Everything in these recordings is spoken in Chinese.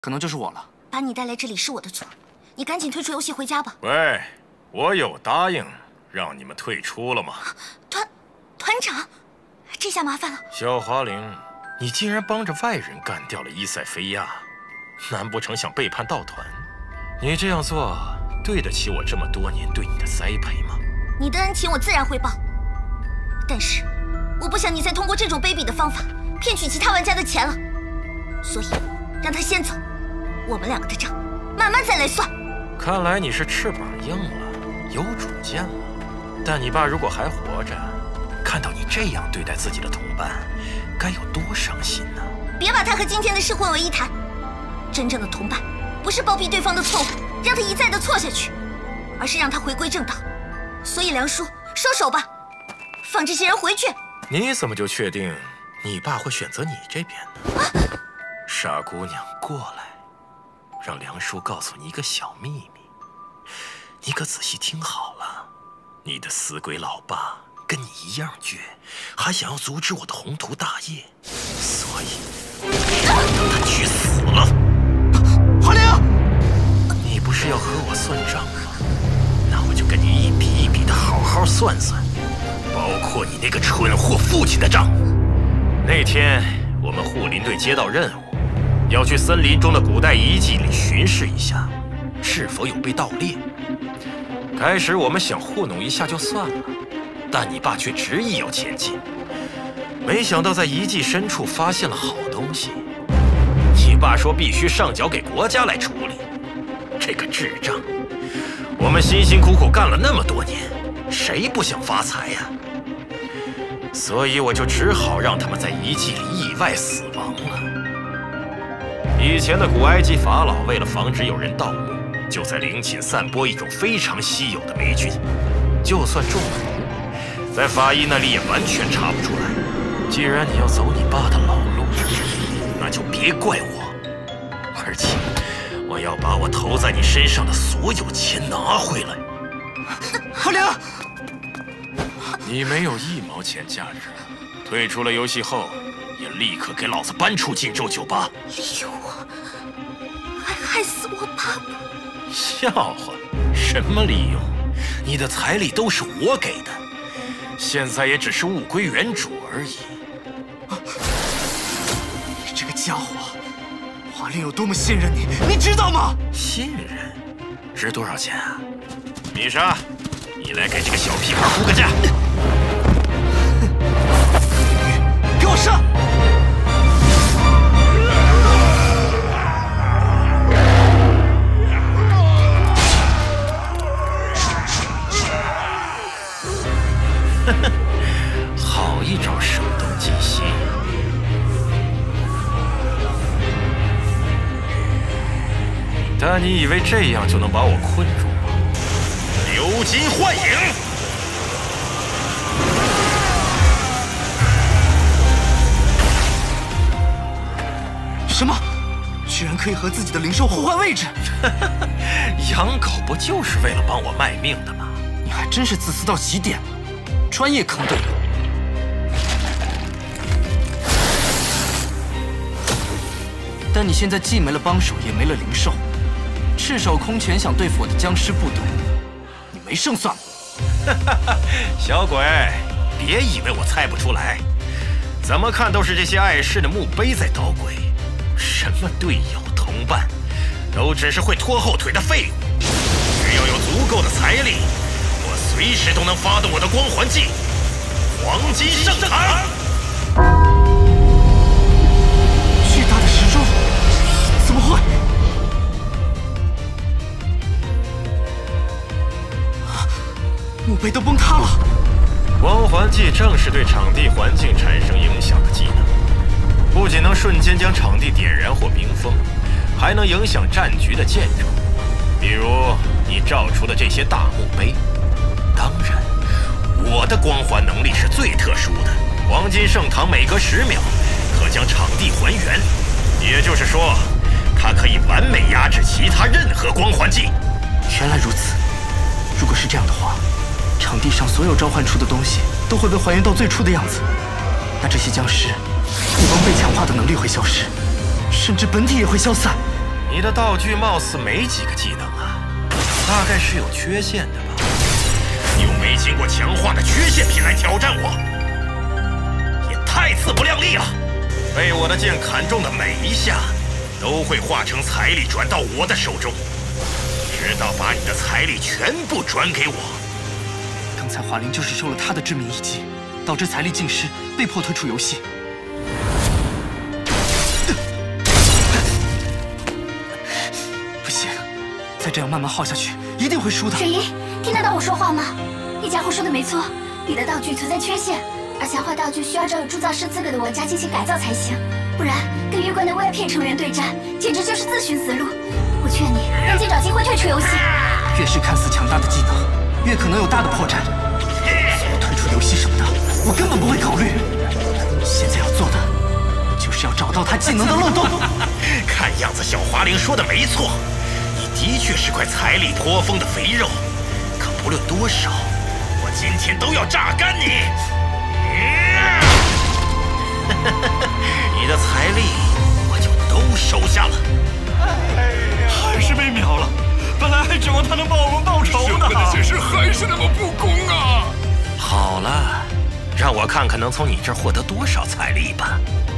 可能就是我了。 把你带来这里是我的错，你赶紧退出游戏回家吧。 喂，我有答应让你们退出了吗？ 团长，这下麻烦了。 小华灵，你竟然帮着外人干掉了伊塞菲亚，难不成想背叛道团？你这样做对得起我这么多年对你的栽培吗？ 你的恩情我自然会报，但是我不想你再通过这种卑鄙的方法骗取其他玩家的钱了，所以让他先走，我们两个的账慢慢再来算。 看来你是翅膀硬了，有主见了。但你爸如果还活着，看到你这样对待自己的同伴，该有多伤心呢？ 别把他和今天的事混为一谈。真正的同伴，不是包庇对方的错误，让他一再的错下去，而是让他回归正道。所以梁叔，收手吧，放这些人回去。 你怎么就确定你爸会选择你这边呢？傻姑娘，过来，让梁叔告诉你一个小秘密，你可仔细听好了。你的死鬼老爸跟你一样倔，还想要阻止我的宏图大业，所以让他去死了。 华灵， 你不是要和我算账吗？那我就跟你一笔一笔的好好算算，包括你那个蠢货父亲的账。那天我们护林队接到任务，要去森林中的古代遗迹里巡视一下，是否有被盗猎。开始我们想糊弄一下就算了，但你爸却执意要前进。没想到在遗迹深处发现了好东西，你爸说必须上缴给国家来处理。这个智障！我们辛辛苦苦干了那么多年，谁不想发财呀？所以我就只好让他们在遗迹里意外死亡了。以前的古埃及法老为了防止有人盗墓，就在陵寝散播一种非常稀有的霉菌，就算中毒，在法医那里也完全查不出来。既然你要走你爸的老路，那就别怪我，而且我要把我投在你身上的所有钱拿回来。 华灵， 你没有1毛钱价值，退出了游戏后，也立刻给老子搬出荆州酒吧！ 利用我，还害死我爸爸！ 笑话，什么利用？你的彩礼都是我给的，现在也只是物归原主而已。 你这个家伙，华灵有多么信任你，你知道吗？ 信任？值多少钱啊？米莎，你来给这个小屁孩估个价。 给我上！ 好一招声东击西！但你以为这样就能把我困住吗？流金幻影！ 什么？居然可以和自己的灵兽互换位置？ 养狗不就是为了帮我卖命的吗？ 你还真是自私到极点了，专业坑队友。但你现在既没了帮手，也没了灵兽，赤手空拳想对付我的僵尸部队，你没胜算了。 小鬼，别以为我猜不出来，怎么看都是这些碍事的墓碑在捣鬼。什么队友同伴，都只是会拖后腿的废物。只要有足够的财力，我随时都能发动我的光环技——黄金圣堂。 巨大的时钟，怎么会？墓碑都崩塌了。 光环技正是对场地环境产生影响的技能，不仅能瞬间将场地点燃或冰封，还能影响战局的建筑，比如你照出的这些大墓碑。当然，我的光环能力是最特殊的，黄金圣堂每隔10秒可将场地还原，也就是说，它可以完美压制其他任何光环技。 原来如此，如果是这样的话，场地上所有召唤出的东西都会被还原到最初的样子，那这些僵尸不光被强化的能力会消失，甚至本体也会消散。 你的道具貌似没几个技能啊，大概是有缺陷的吧？用没经过强化的缺陷品来挑战我，也太自不量力了！被我的剑砍中的每一下，都会化成财力转到我的手中，直到把你的财力全部转给我。 刚才华灵就是受了他的致命一击，导致财力尽失，被迫退出游戏。不行，再这样慢慢耗下去，一定会输的。 水银，听得到我说话吗？你家伙说的没错，你的道具存在缺陷，而强化道具需要找有铸造师资格的玩家进行改造才行，不然跟月冠的 VIP 成员对战，简直就是自寻死路。我劝你赶紧找机会退出游戏。 越是看似强大的技能，越可能有大的破绽。退出游戏什么的，我根本不会考虑。现在要做的，就是要找到他技能的漏洞。 看样子小华灵说的没错，你的确是块财力颇丰的肥肉，可不论多少，我今天都要榨干你！你的财力我就都收下了。 还是被秒了，本来还指望他能帮我们报仇呢。 社会的现实还是那么不公啊！ 好了，让我看看能从你这儿获得多少财力吧。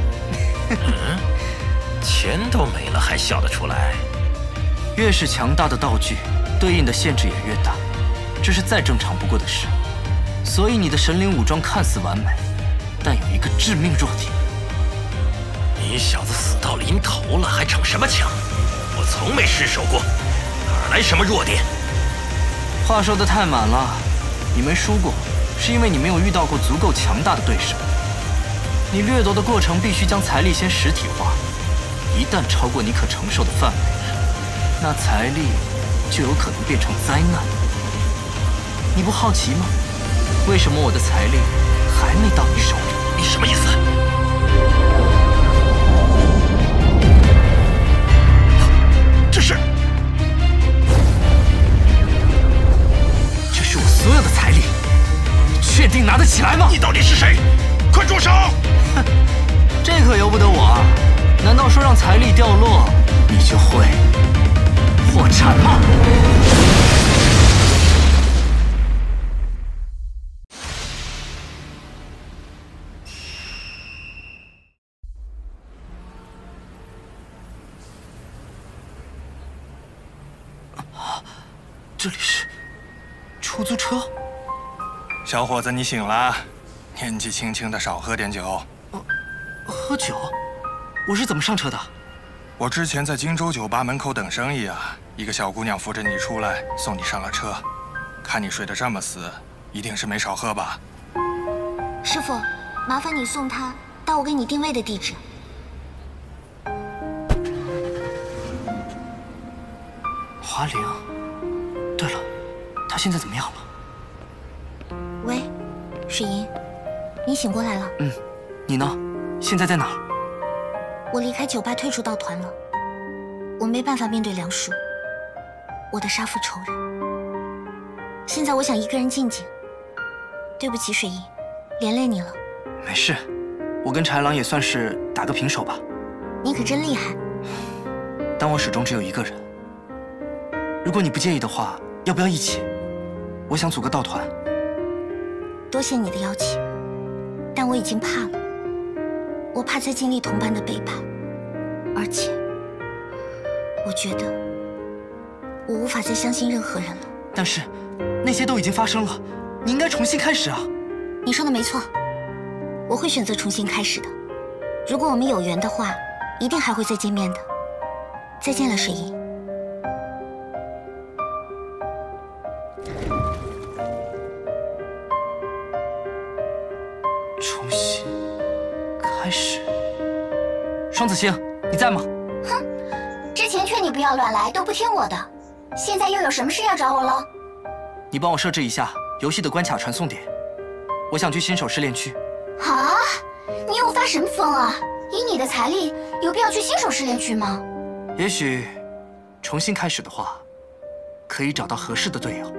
钱都没了还笑得出来？ 越是强大的道具，对应的限制也越大，这是再正常不过的事。所以你的神灵武装看似完美，但有一个致命弱点。 你小子死到临头了，还逞什么强？我从没失手过，哪来什么弱点？ 话说得太满了，你没输过，是因为你没有遇到过足够强大的对手。你掠夺的过程必须将财力先实体化，一旦超过你可承受的范围，那财力就有可能变成灾难。你不好奇吗？为什么我的财力还没到你手里？ 你什么意思？ 这是我所有的财力，你确定拿得起来吗？ 你到底是谁？快住手！ 哼，这可由不得我啊！难道说让财力掉落，你就会破产吗？这里是出租车。 小伙子，你醒了，年纪轻轻的少喝点酒。 喝酒？我是怎么上车的？ 我之前在荆州酒吧门口等生意啊，一个小姑娘扶着你出来，送你上了车。看你睡得这么死，一定是没少喝吧？ 师傅，麻烦你送她到我给你定位的地址。 华灵。对了，她现在怎么样了？ 喂，水银，你醒过来了？ 你呢？现在在哪儿？ 我离开酒吧退出道团了，我没办法面对梁叔，我的杀父仇人。现在我想一个人静静。对不起，水银，连累你了。 没事，我跟豺狼也算是打个平手吧。 你可真厉害。 但我始终只有一个人。如果你不介意的话，要不要一起？我想组个道团。 多谢你的邀请，但我已经怕了。我怕再经历同伴的背叛，而且我觉得我无法再相信任何人了。 但是那些都已经发生了，你应该重新开始啊。 你说的没错，我会选择重新开始的。如果我们有缘的话，一定还会再见面的。再见了，水银。 重新开始。双子星，你在吗？ 哼，之前劝你不要乱来，都不听我的，现在又有什么事要找我了？ 你帮我设置一下游戏的关卡传送点，我想去新手试炼区。 啊，你又发什么疯啊？以你的财力，有必要去新手试炼区吗？ 也许重新开始的话，可以找到合适的队友。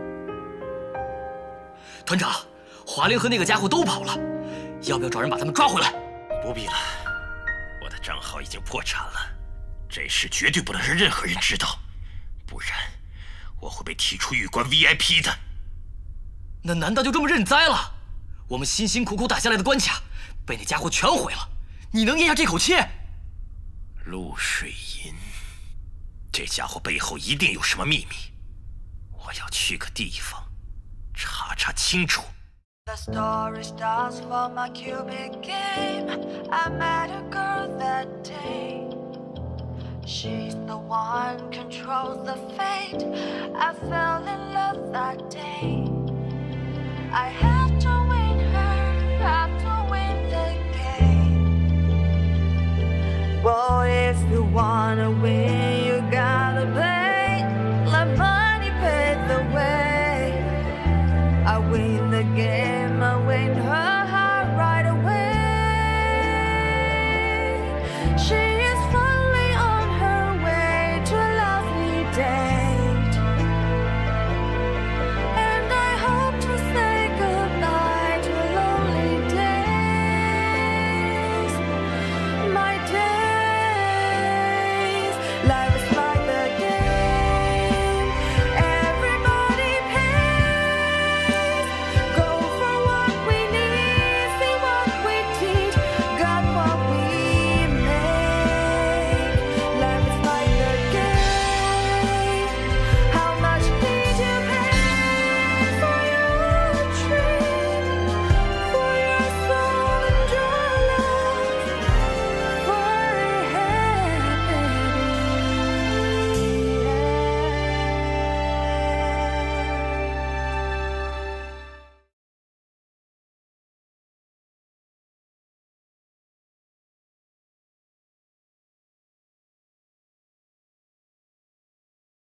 团长，华灵和那个家伙都跑了，要不要找人把他们抓回来？ 不必了，我的账号已经破产了， 这事绝对不能让任何人知道，不然我会被踢出玉关 VIP 的。 那难道就这么认栽了？我们辛辛苦苦打下来的关卡，被那家伙全毁了，你能咽下这口气？ 陆水银，这家伙背后一定有什么秘密，我要去个地方查查清楚。 The story starts from a cubic game. I met a girl that day. She's the one controls the fate. I fell in love that day. I have to win her, have to win the game. Well, if you wanna win